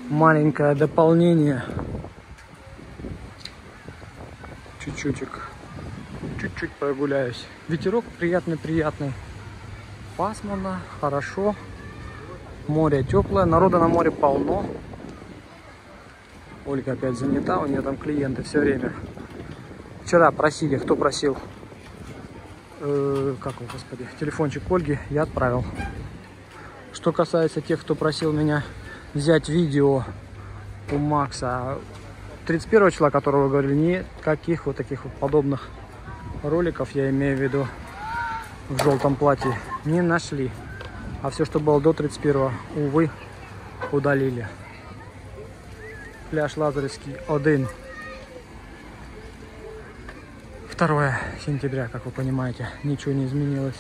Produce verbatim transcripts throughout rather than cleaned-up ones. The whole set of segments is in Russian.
маленькое дополнение. Чуть-чутик. Чуть-чуть прогуляюсь. Ветерок приятный-приятный. Пасмурно, хорошо. Море теплое. Народа на море полно. Ольга опять занята. У нее там клиенты все время. Вчера просили, кто просил, э, как его, господи, телефончик Ольги, я отправил. Что касается тех, кто просил меня взять видео у Макса тридцать первого числа, которого вы говорили, никаких вот таких вот подобных роликов, я имею в виду в желтом платье, не нашли. А все, что было до тридцать первого, увы, удалили. Пляж Лазаревский один. второе сентября, как вы понимаете, ничего не изменилось.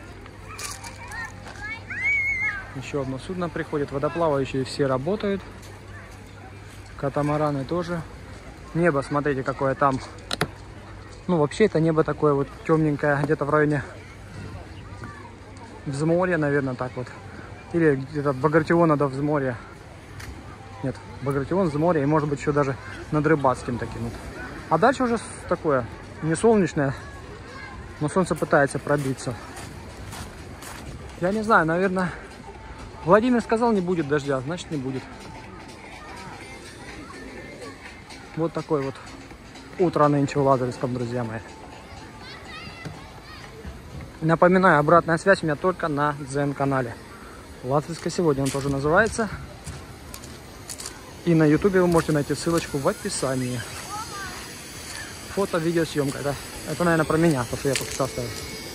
Еще одно судно приходит, водоплавающие все работают. Катамараны тоже. Небо, смотрите, какое там. Ну, вообще, это небо такое вот темненькое, где-то в районе Взморья, наверное, так вот. Или где-то Багратиона до Взморья. Нет, Багратион, Взморье и, может быть, еще даже над Рыбацким таким вот. А дальше уже такое, не солнечное, но солнце пытается пробиться. Я не знаю, наверное, Владимир сказал, не будет дождя, значит, не будет. Вот такое вот утро нынче в Лазаревском, друзья мои. Напоминаю, обратная связь у меня только на Дзен-канале. Лазаревская сегодня он тоже называется. И на ютубе вы можете найти ссылочку в описании. Фото, видеосъемка. Это, это, наверное, про меня, то, что я только что оставил.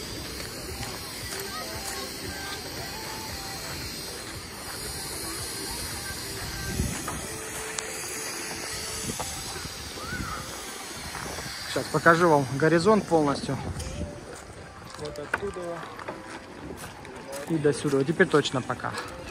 Сейчас покажу вам горизонт полностью. Вот оттуда и до сюда. Теперь точно пока.